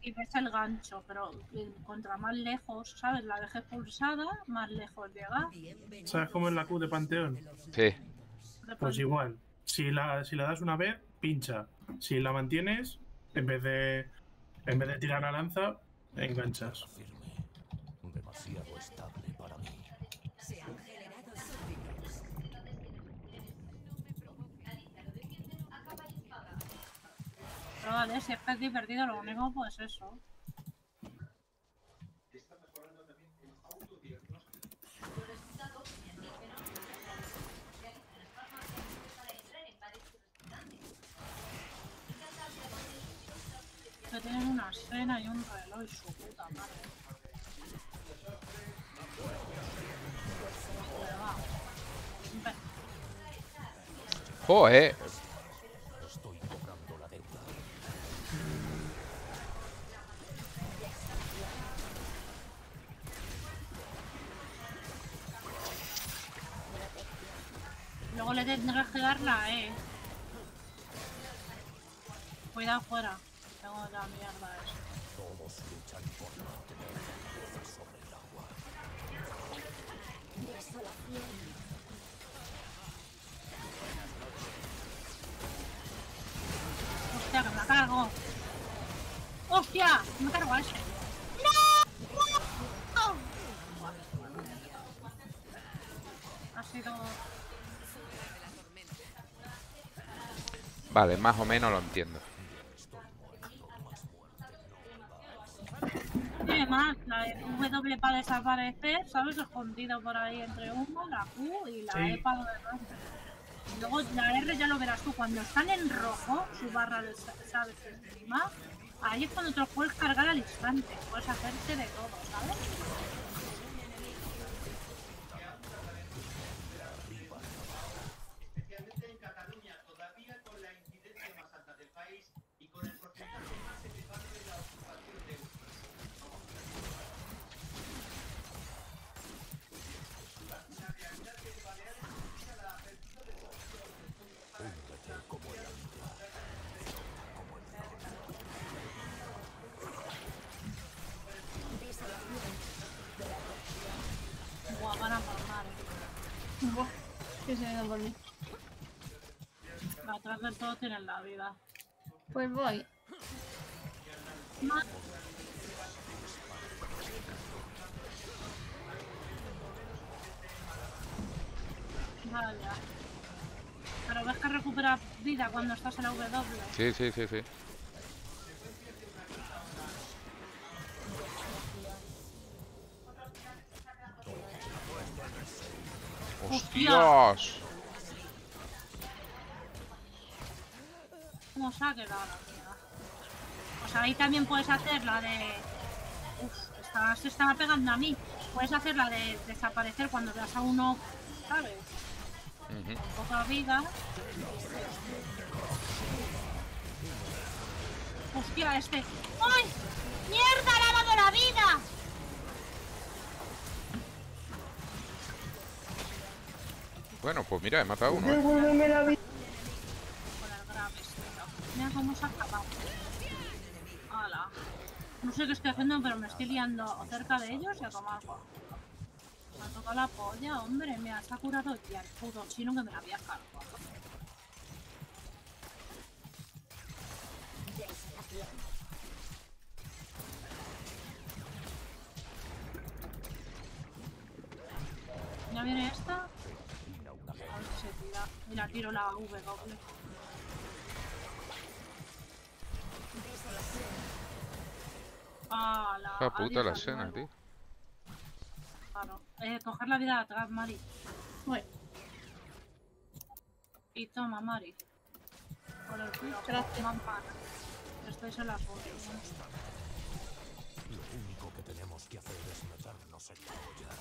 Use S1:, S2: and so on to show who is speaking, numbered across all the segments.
S1: y ves el gancho, pero contra más lejos, ¿sabes? La dejes pulsada, más lejos llega.
S2: ¿Sabes cómo es la Q de Panteón?
S3: Sí.
S2: Pues igual. Si la das una vez, pincha. Si la mantienes, en vez de tirar la lanza, enganchas.
S4: Demasiado estable para mí.
S5: Se han generado súbditos.
S1: Pero vale, si es que es divertido, lo único pues eso. Que tienen una escena y un reloj y su puta madre.
S3: Joder.
S4: Estoy cobrando la deuda.
S1: Luego le tendrás que dar la E. Cuidado fuera. Tengo la mierda esa.
S4: Todos luchan por mantener la cabeza sobre el agua.
S1: Hostia, que me la cargo. ¡Hostia! Me cargo a ese. ¡No! ¡No! Ha sido...
S3: Vale, más o menos lo entiendo.
S1: Tiene más, la W para desaparecer, ¿sabes? Escondido por ahí entre humo, la Q y la E para lo demás. Luego la R ya lo verás tú, cuando están en rojo, su barra de, ¿sabes? Encima, ahí es cuando te lo puedes cargar al instante, puedes hacerte de todo, ¿sabes?
S6: Especialmente en Cataluña, todavía con la incidencia más alta del país y con el porcentaje más elevado de la ocupación de la realidad de Baleares implica la apertura de
S4: Húndete como el ancla. Como el
S1: Buah, van a palmar,
S7: Buah, que se venga por mí.
S1: atrás del todo tienen la vida.
S7: Pues voy.
S1: Vale. Pero ves que recupera vida cuando estás en la W.
S3: Sí, sí, sí, sí. ¡Hostias!
S1: ¿Cómo se ha quedado la mía? O sea, ahí también puedes hacer la de... Uf, se estaba pegando a mí. Puedes hacer la de desaparecer cuando veas a uno, ¿sabes? Con poca vida. Hostia, este... ¡Ay! ¡Mierda! ¡Le ha dado la vida!
S3: Bueno, pues mira, he matado a uno.
S7: Devuélveme la vida.
S1: Con el Graves, tío. Mira cómo se ha acabado. ¡Hala! No sé qué estoy haciendo, pero me estoy liando cerca de ellos y a tomar por culo. Me ha tocado la polla, hombre. Me ha curado ya el puto chino que me la había cargado. ¿Ya viene esta? A ver si se tira. Y la tiro la W. Ah,
S3: La puta la escena, tío.
S1: Claro. Coger la vida de atrás, Mari.
S7: Voy.
S1: Y toma, Mari. Por el culo.
S7: Gracias.
S1: Mampana. Estáis en la foto.
S4: Lo único que tenemos que hacer es meternos en la olla.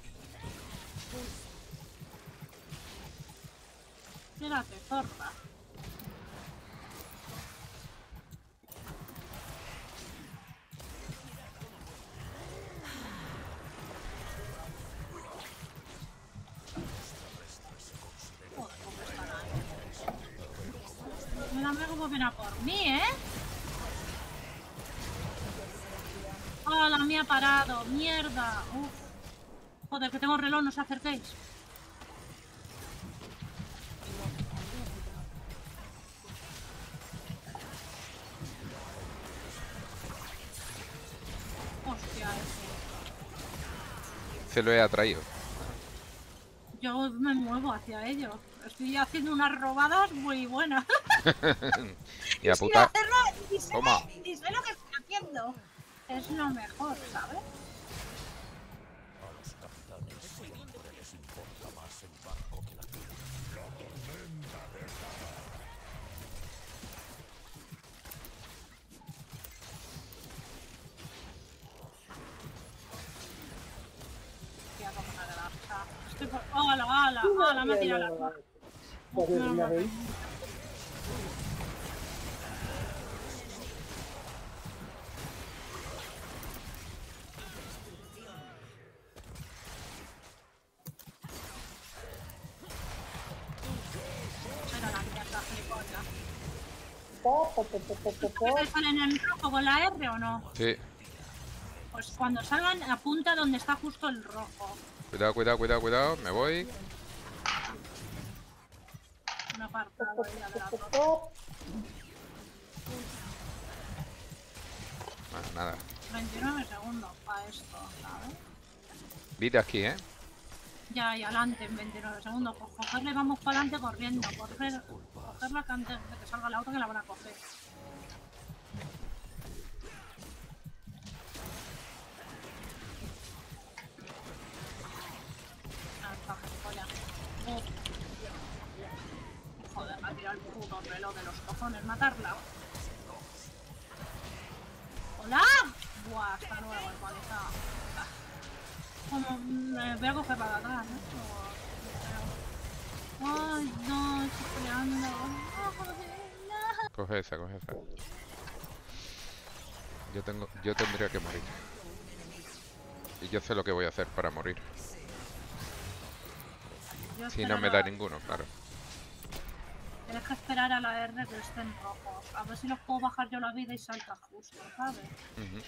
S1: Mírate, zorra. Mírame cómo viene a por mí, ¿eh? ¡Oh, la mía ha parado! ¡Mierda! Uf. Joder, que tengo reloj, no os acerquéis. Hostia,
S3: Se lo he atraído.
S1: yo me muevo hacia ellos. Estoy haciendo unas robadas muy buenas.
S3: Y a
S1: Sin
S3: puta.
S1: hacerlo,
S3: Toma.
S1: ni sé lo que estoy haciendo. Es lo mejor, ¿sabes?
S4: A los capitanes siempre les importa más el barco que la tierra.
S1: Tía, como una granja. Estoy por... ¡Hala, hala! ¡Hala! Me ha tirado la... No, no, no. Era la mierda, gilipollas. ¿Ustedes salen en rojo con la R o no?
S3: Sí.
S1: Pues cuando salgan, apunta donde está justo el rojo.
S3: Cuidado, cuidado, cuidado, cuidado. Me voy.
S1: Un apartado ahí de la roja.
S3: Bueno, nada.
S1: 29 segundos para esto, ¿sabes?
S3: Vida aquí, ¿eh?
S1: Ya, y adelante en 29 segundos. Pues cogerle, vamos para adelante corriendo. Cogerla que antes de que salga la otra que la van a coger. Ah, está gilipollas. Joder, me ha tirado el puto reloj de los cojones. Matarla. ¡Hola! Buah, hasta luego, el paliza. Como me voy a coger para atrás, ¿no? Ay, no, estoy peleando. No, joder, no.
S3: Coge esa, coge esa. Yo tendría que morir. Y yo sé lo que voy a hacer para morir.
S1: Yo
S3: Si
S1: espero
S3: no me da ninguno, claro.
S1: Tienes que esperar a la R que estén rojos. A ver si los puedo bajar yo la vida y salta justo, ¿sabes?
S3: Ujú.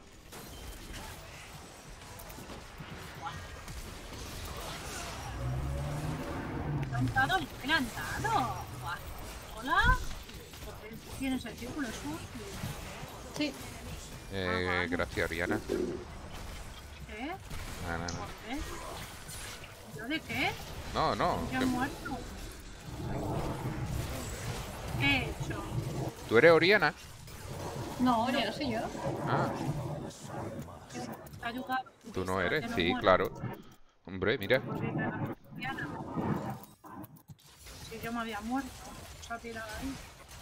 S1: ¿Plantado? ¡Plantado! Buah. ¿Hola? Porque tienes el círculo sur.
S7: Sí.
S3: Gracias, Ariana.
S1: ¿Qué?
S3: No, no, no.
S1: ¿Por qué? ¿Yo de qué?
S3: No, no.
S1: ¿Yo he muerto? ¿Qué he hecho?
S3: ¿Tú eres Oriana?
S7: No, ya no soy yo.
S3: Ah,
S1: ¿Te ha ayudado?
S3: tú no
S1: ¿Por
S3: eres.
S1: qué no
S3: Sí,
S1: muero?
S3: claro. Hombre, mira.
S1: Porque me la cristiana. Si yo me había muerto, se ha tirado ahí.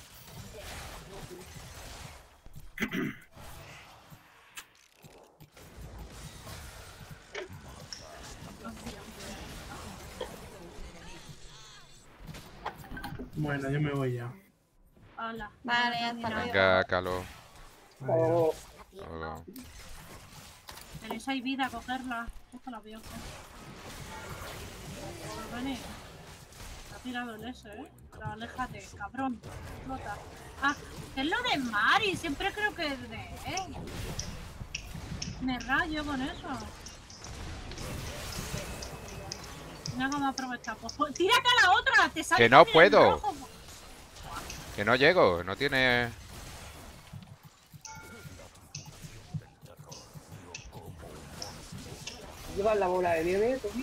S2: Bueno, yo me voy ya.
S1: Hola.
S7: Vale, hasta luego.
S3: Venga, Calo.
S2: Adiós.
S3: Hasta luego.
S1: Tenéis ahí vida, cogerla. Cógela, viejo. Vení. Te ha tirado el S, ¿eh? Pero aléjate, cabrón. Explota. Ah, es lo de Mari. Siempre creo que es de él. Me rayo con eso. Mira cómo aprovecha. Pues, tírate a la otra. Te sale
S3: Que no
S1: también en
S3: puedo.
S1: rojo.
S3: Que no llego. No tiene...
S8: Llevas la bola de nieve, Toki.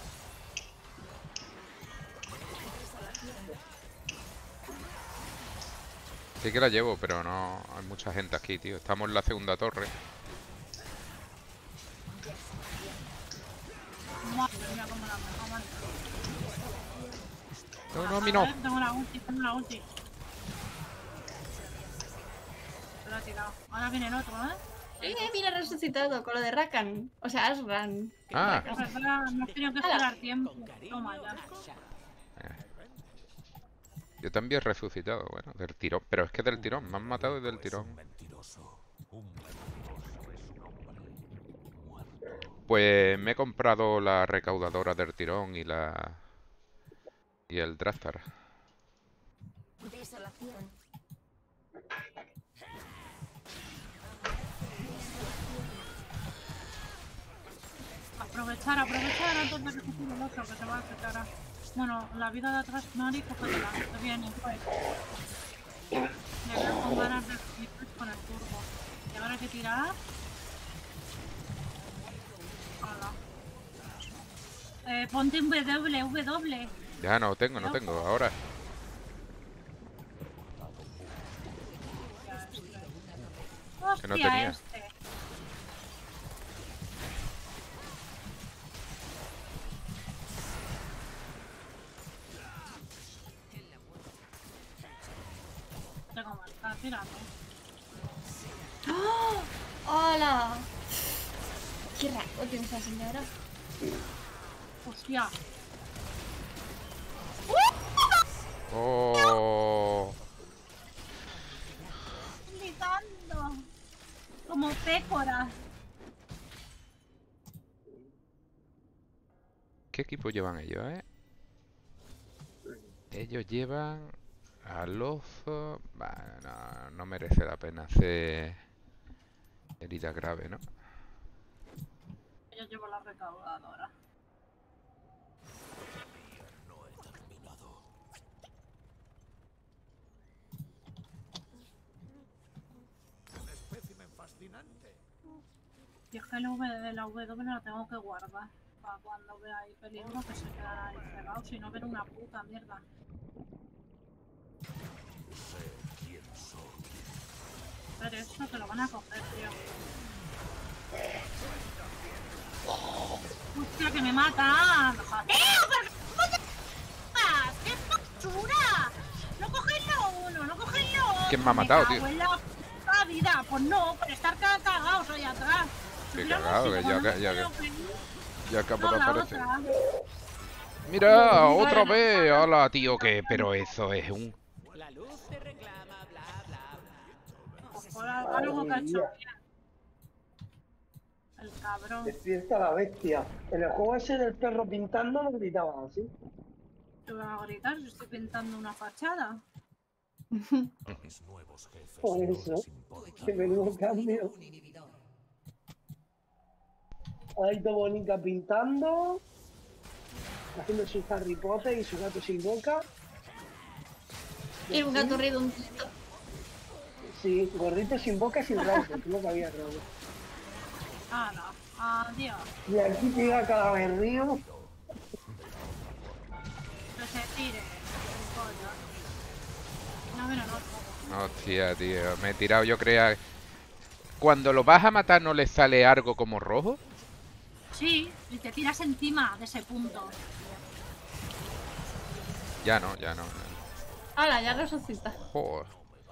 S3: Sí que la llevo, pero no hay mucha gente aquí, tío. Estamos en la segunda torre.
S1: Madre mía, cómo la aguanta.
S3: No, no, a mí no.
S1: Tengo la ulti, tengo la ulti. Se lo ha tirado. Ahora viene el otro, ¿eh?
S7: Mira, resucitado con lo de Rakan. O sea, Asran.
S3: Ah.
S1: Es verdad, no he tenido que esperar tiempo. Toma ya.
S3: Yo también he resucitado, bueno, del tirón. Pero es que del tirón, me han matado del tirón.
S4: Un mentiroso. Un mentiroso es un hombre muerto.
S3: Pues me he comprado la recaudadora del tirón y el Drastar.
S5: Desolación.
S1: aprovechar antes de que se tire el otro, que se va a secar. Bueno, la vida de atrás, Mari, cógetela, que viene, pues. Le veo con ganas de flipes con el turbo. Y ahora hay que tirar. Hola. Ponte un W.
S3: Ya no tengo, ahora.
S1: Hostia,
S3: Que no tenía.
S1: este. Tengo más, está tirando.
S7: ¡Oh! ¡Hola! ¡Qué raro tiene esa señora!
S1: Hostia.
S3: Oh.
S1: Gritando. Como pécora.
S3: ¿Qué equipo llevan ellos, Ellos llevan a Lozo. Bueno, no merece la pena hacer herida grave, ¿no?
S1: Yo llevo la recaudadora.
S4: No he terminado. Un espécimen fascinante.
S1: Y es que la W la tengo que guardar. Para cuando vea ahí peligro que se quedan ahí pegados. Si no, ver una puta mierda.
S4: Sé quién soy.
S1: Pero eso te lo van a coger, tío. ¡Hostia, que me matan! ¡Joder! ¡Pero cómo te matas! ¡Qué basura! ¡No cogerlo uno! ¡No cogerlo otro!
S3: ¿Quién me ha matado, tío?
S1: Me cago en la puta vida! Pues no, por estar cagados ahí atrás.
S3: Qué cagado, que ya acabo de
S1: No, la
S3: aparecer.
S1: otra.
S3: Mira, otra vez. Hola, tío, que pero eso es un...
S9: La luz te reclama, bla, bla, bla.
S1: Pues por algo que ha hecho bien. El cabrón.
S8: Despierta la bestia. En el juego ese del perro pintando no gritaba así.
S1: Te voy a gritar si estoy pintando una fachada.
S4: Mis nuevos jefes
S8: Por
S4: no
S8: eso.
S4: les importa.
S8: Qué menudo cambio.
S5: Un inhibidor.
S8: Ahí todo bonita pintando. Haciendo su Harry Potter y su gato sin boca.
S7: Y un gato redondito.
S8: Sí, gordito sin boca y sin rabo, porque no cabía rabo.
S1: ¡Hala! ¡Adiós!
S8: Y aquí llega Calaverrío.
S1: Que se tire. Coño. No, mira, no.
S3: Hostia, tío, me he tirado, yo creía... Cuando lo vas a matar no le sale algo como rojo.
S1: Sí, y te tiras encima de ese punto.
S3: Ya no.
S7: ¡Hala! Ya resucita.
S3: Joder.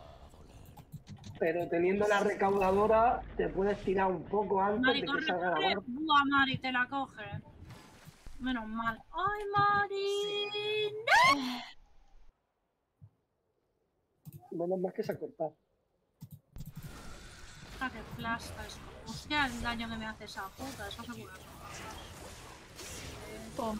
S8: Pero teniendo la recaudadora, te puedes tirar un poco antes
S1: Mari,
S8: de que
S1: corre,
S8: salga la
S1: corre.
S8: barra.
S1: Buah, Mari, te la coge. Menos mal. ¡Ay, Mari!
S8: Menos más que se ha cortado.
S1: ¡Ah, qué plasta eso! Hostia, el daño que me hace esa puta, eso seguro.
S7: Pum.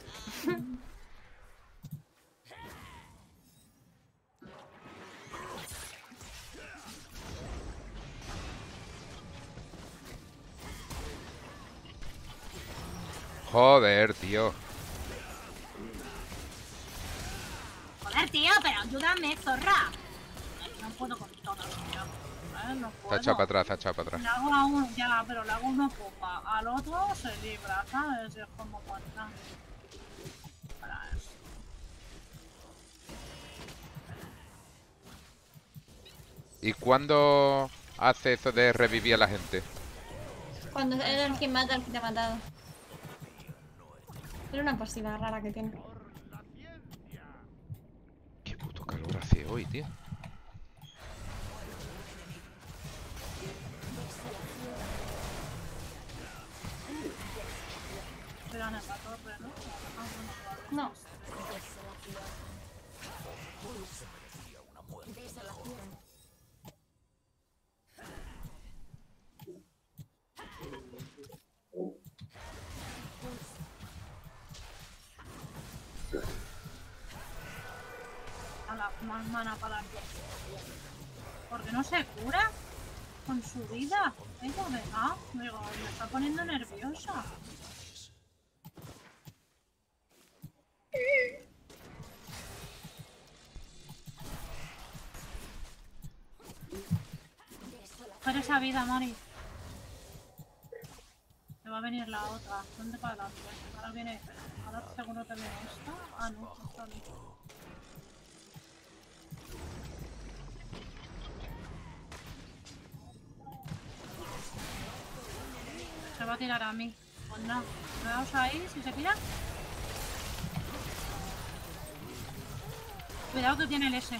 S3: Joder, tío.
S1: Joder, tío, pero ayúdame, zorra. No puedo con todo, tío. No
S3: Está
S1: puedo.
S3: echado para atrás.
S1: Le hago a uno, ya, pero le hago uno poca. Al otro se libra, ¿sabes? Es como cuenta. Para eso.
S3: ¿Y cuándo hace eso de revivir a la gente?
S7: Cuando era el que mata al que te ha matado. Era una pasiva rara que tiene.
S3: Qué puto calor hace hoy, tío.
S1: Pero en esa torre, ¿no?
S7: No.
S1: A la más mana para la... Porque no se cura con su vida. Ella, ¿verdad? Digo, me está poniendo nerviosa. Coge esa vida, Mari. Me va a venir la otra. ¿Dónde para adelante? Ahora viene. Ahora seguro te viene esta. Ah, no, esta no. Se va a tirar a mí. Pues no. Cuidaos ahí, si se tira. Cuidado que tiene el S.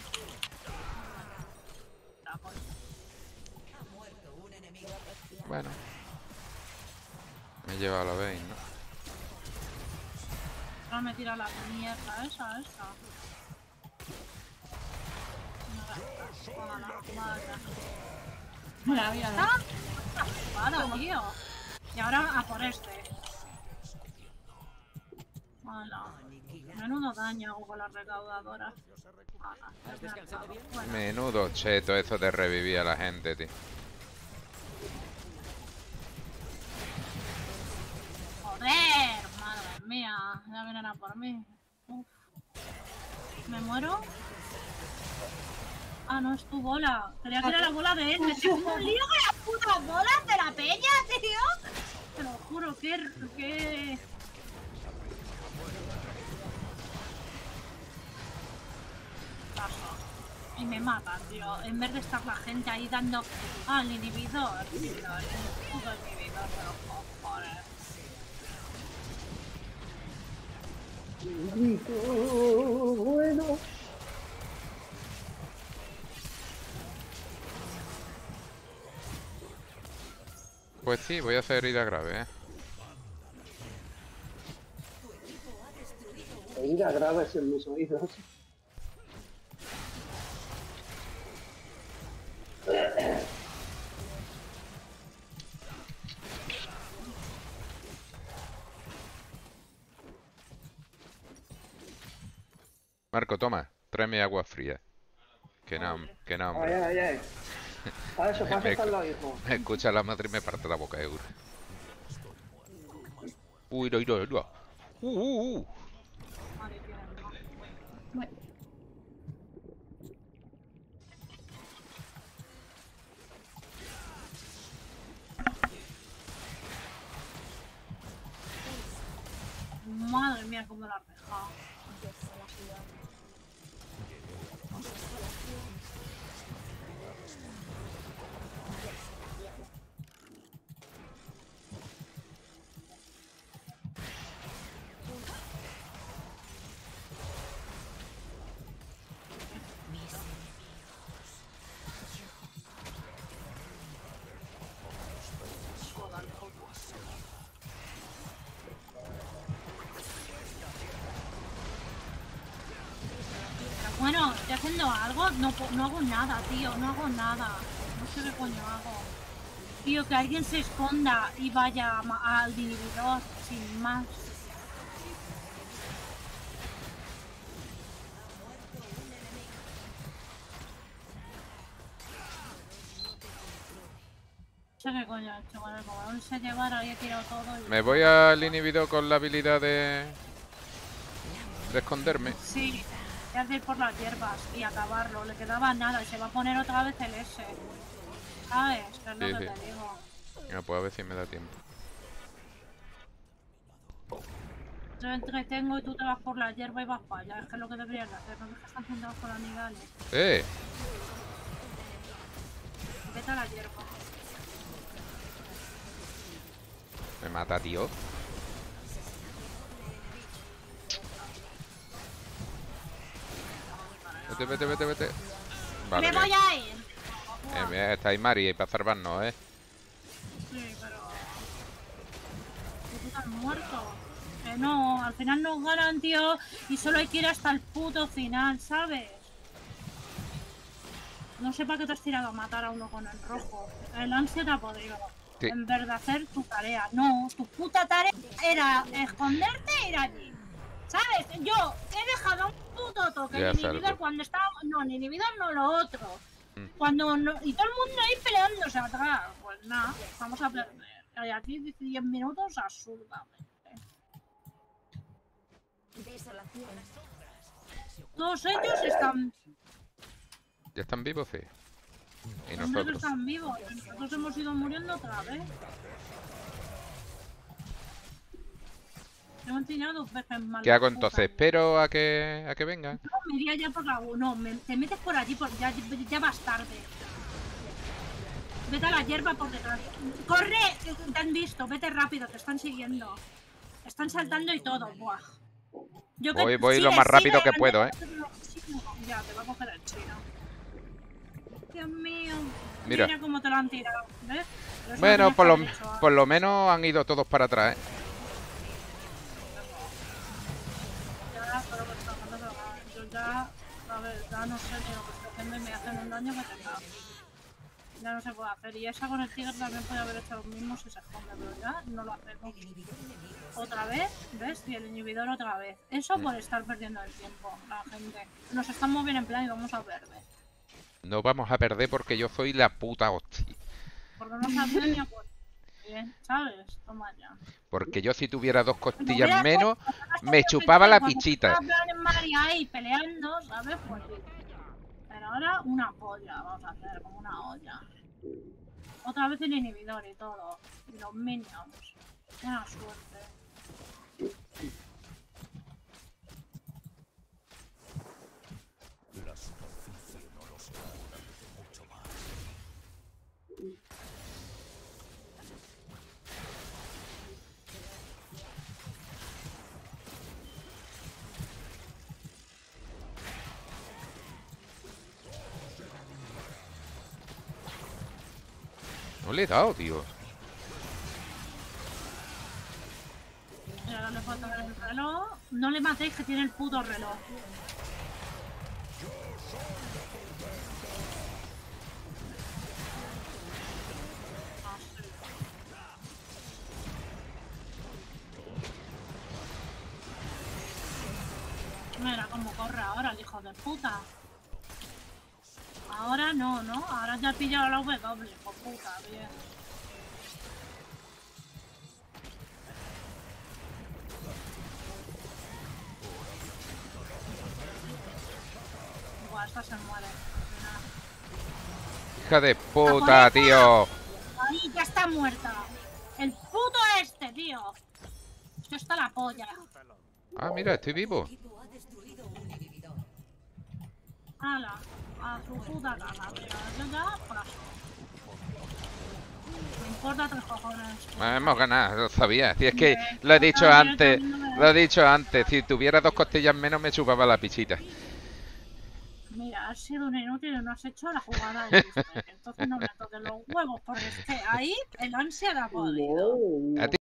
S3: Bueno. Me he llevado la Vayne, ¿no?
S1: Ahora me tira la mierda esa.
S7: Mira, mira.
S1: Vale, tío. Y ahora a por este. Hola. Menudo daño hago con la recaudadora.
S9: ¿Has descansado bien?
S1: Bueno,
S3: Menudo cheto eso de revivir a la gente, tío.
S1: joder, madre mía. Ya vienen a por mí. Uf. ¿Me muero? Ah, no, es tu bola. Quería que era la bola de él. Me tengo un lío con las putas bolas de la peña, tío. Te lo juro, que... Paso. Y me matan, tío. En vez de estar la gente ahí dando al inhibidor. Tío, el puto inhibidor de los cojones.
S8: Bueno.
S3: Pues sí, voy a hacer herida grave,
S8: Herida graves en mis oídos.
S3: Marco, toma, tráeme agua fría. Que no,
S8: Ay,
S3: hombre.
S8: ay, ay. Para eso están los hijos.
S3: Me escucha la madre y me parte la boca, Euro. Uy, no.
S1: Madre, tío, no.
S7: Bueno,
S1: Madre mía, cómo la has dejado. Bueno, estoy haciendo algo, no hago nada, tío, no hago nada. No sé qué coño hago. Tío, que alguien se esconda y vaya al inhibidor, sin más. No sé qué coño he hecho, bueno, como no sé llevar, ahí he tirado todo y...
S3: Me voy al inhibidor con la habilidad de esconderme.
S1: Sí, voy a ir por las hierbas y acabarlo. Le quedaba nada y se va a poner otra vez el S. ¿Sabes? Que es lo
S3: Sí,
S1: que
S3: sí.
S1: te digo.
S3: Mira, pues a ver si me da tiempo.
S1: Yo entretengo y tú te vas por la hierba y vas para allá. Es que es lo que deberías de hacer. No dejes tan sentados con amigales. Vete a la hierba.
S3: Me mata, tío. Vete. Vale,
S1: ¡Me voy
S3: bien.
S1: a ir!
S3: Bien, está ahí Mari para salvarnos,
S1: Sí, pero... ¿Tú estás muerto? Que no, al final nos ganan, tío. Y solo hay que ir hasta el puto final, ¿sabes? No sé para qué te has tirado a matar a uno con el rojo. El ansia te ha podrido.
S3: Sí.
S1: En vez de hacer tu tarea. No, tu puta tarea era esconderte e ir allí. ¿Sabes? Yo he dejado un puto toque
S3: Ya
S1: el inhibidor
S3: salgo.
S1: cuando estaba... No, el inhibidor no, lo otro.
S3: Mm.
S1: Cuando no... Y todo el mundo ahí peleándose atrás. Pues nada, vamos a perder. Y aquí 10 minutos absurdamente.
S5: Desolación.
S1: Todos ellos están...
S3: ¿Ya están vivos? Sí. Y
S1: Hombre, que
S3: nosotros.
S1: están vivos. Nosotros hemos ido muriendo otra vez. Hemos tirado 2 veces mal.
S3: ¿Qué hago entonces? ¿Espero a que vengan?
S1: No, me iría ya por la... No, te metes por allí, ya vas tarde. Vete a la hierba por detrás. ¡Corre! Te han visto, vete rápido, te están siguiendo. Están saltando y todo, buah. Yo
S3: Voy lo más rápido que puedo,
S1: Ya, te va a coger el chino. Dios mío.
S3: Mira.
S1: Mira cómo te lo han tirado, ¿ves? Pero eso
S3: Bueno,
S1: lo tenías que haber hecho,
S3: por lo menos han ido todos para atrás,
S1: Ya, pero que está pasando, yo ya, a ver, ya no sé ni lo que estoy haciendo y me hacen un daño que te cago. Ya no se puede hacer. Y esa con el tigre también puede haber hecho lo mismo si se esconde, pero ya no lo hacemos. Otra vez, ¿ves? Y el inhibidor otra vez. Eso por estar perdiendo el tiempo, la gente. Nos están moviendo en plan y vamos a perder.
S3: No vamos a perder porque yo soy la puta hostia.
S1: Porque no sabes ni a cuál. Bien, ¿sabes? Toma ya.
S3: Porque yo si tuviera 2 costillas menos, me chupaba la pichita.
S1: María ahí peleando, ¿sabes? Pues sí. Pero ahora una polla vamos a hacer, como una olla. Otra vez el inhibidor y todo. Y los minions. Buena suerte.
S4: La superficie no los cura mucho más.
S3: No le he dado, tío.
S1: Y ahora le falta ver el reloj. No le matéis que tiene el puto reloj. Ah, sí. Mira cómo corre ahora el hijo de puta. Ahora no, ¿no? Ahora ya ha pillado la W, hijo de puta, bien. Buah, esta se muere. Mira.
S3: Hija de puta, tío.
S1: Ahí, ya está muerta. El puto este, tío. Esto está la polla.
S3: Ah, mira, estoy vivo.
S5: Equipo ha destruido un inhibidor.
S1: Hala, a su puta casa, tío. Yo ya paso. Me importa 3 cojones.
S3: Hemos ganado, lo sabía. Si es que lo he dicho antes. Lo he dicho antes. Si tuviera 2 costillas menos, me chupaba la pichita.
S1: Mira, has sido un inútil y no has hecho la jugada de Entonces no me toques los huevos, porque es que ahí el ansia la ha podido.
S8: No.
S3: A ti